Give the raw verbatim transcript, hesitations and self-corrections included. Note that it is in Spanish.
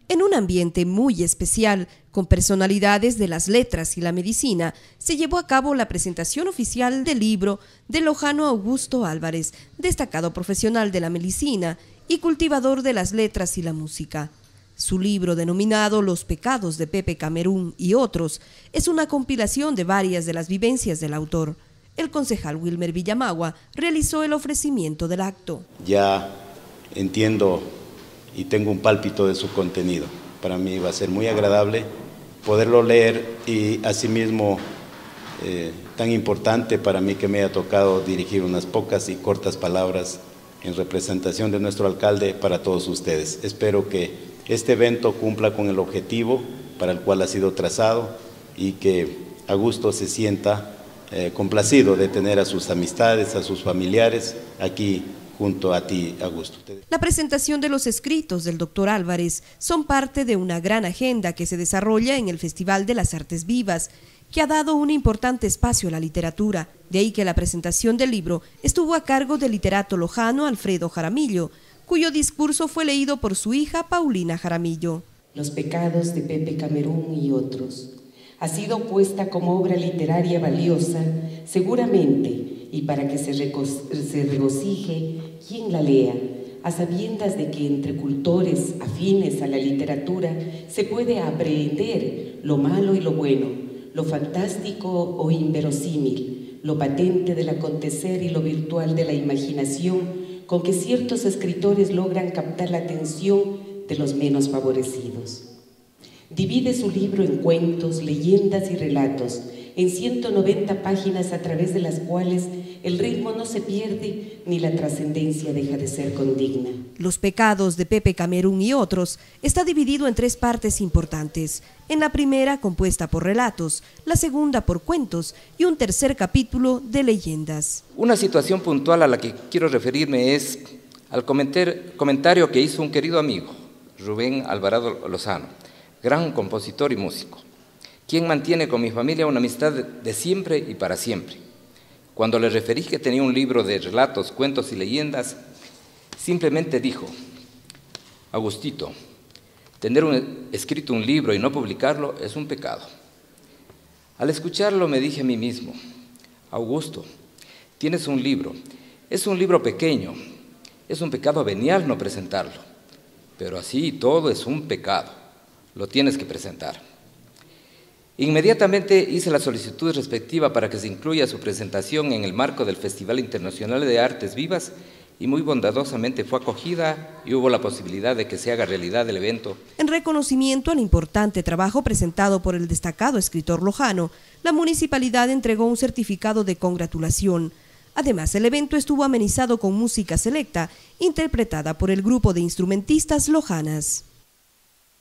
En un ambiente muy especial, con personalidades de las letras y la medicina, se llevó a cabo la presentación oficial del libro de Lojano Augusto Álvarez, destacado profesional de la medicina y cultivador de las letras y la música. Su libro, denominado Los pecados de Pepe Camerún y otros, es una compilación de varias de las vivencias del autor. El concejal Wilmer Villamagua realizó el ofrecimiento del acto. Ya entiendo y tengo un pálpito de su contenido. Para mí va a ser muy agradable poderlo leer y asimismo eh, tan importante para mí que me haya tocado dirigir unas pocas y cortas palabras en representación de nuestro alcalde para todos ustedes. Espero que este evento cumpla con el objetivo para el cual ha sido trazado y que Augusto se sienta eh, complacido de tener a sus amistades, a sus familiares aquí junto a ti, Augusto. La presentación de los escritos del doctor Álvarez son parte de una gran agenda que se desarrolla en el Festival de las Artes Vivas, que ha dado un importante espacio a la literatura. De ahí que la presentación del libro estuvo a cargo del literato lojano Alfredo Jaramillo, cuyo discurso fue leído por su hija Paulina Jaramillo. Los pecados de Pepe Camerún y otros ha sido puesta como obra literaria valiosa, seguramente, y para que se, se regocije quien la lea, a sabiendas de que entre cultores afines a la literatura se puede aprehender lo malo y lo bueno, lo fantástico o inverosímil, lo patente del acontecer y lo virtual de la imaginación, con que ciertos escritores logran captar la atención de los menos favorecidos. Divide su libro en cuentos, leyendas y relatos, en ciento noventa páginas a través de las cuales el ritmo no se pierde ni la trascendencia deja de ser condigna. Los pecados de Pepe Camerún y otros está dividido en tres partes importantes. En la primera, compuesta por relatos, la segunda por cuentos y un tercer capítulo de leyendas. Una situación puntual a la que quiero referirme es al comentario que hizo un querido amigo, Rubén Alvarado Lozano, gran compositor y músico, quien mantiene con mi familia una amistad de siempre y para siempre. Cuando le referí que tenía un libro de relatos, cuentos y leyendas, simplemente dijo: Agustito, tener un, escrito un libro y no publicarlo es un pecado. Al escucharlo me dije a mí mismo: Augusto, tienes un libro, es un libro pequeño, es un pecado venial no presentarlo, pero así todo es un pecado, lo tienes que presentar. Inmediatamente hice la solicitud respectiva para que se incluya su presentación en el marco del Festival Internacional de Artes Vivas y muy bondadosamente fue acogida y hubo la posibilidad de que se haga realidad el evento. En reconocimiento al importante trabajo presentado por el destacado escritor lojano, la municipalidad entregó un certificado de congratulación. Además, el evento estuvo amenizado con música selecta, interpretada por el grupo de instrumentistas lojanas.